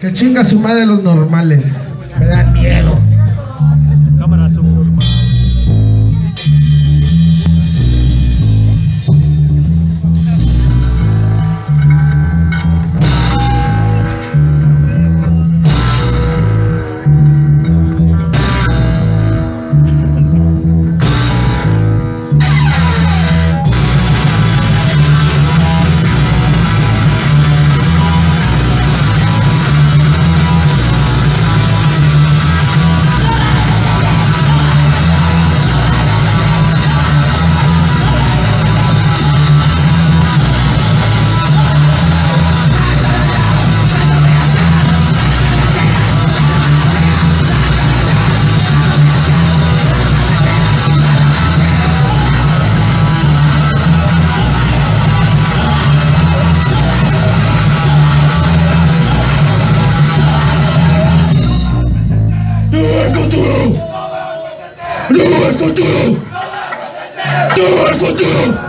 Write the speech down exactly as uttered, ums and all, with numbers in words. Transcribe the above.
Que chinga su madre los normales. Me dan miedo. Cámara subnormal. ¡No el futuro! ¡No el futuro!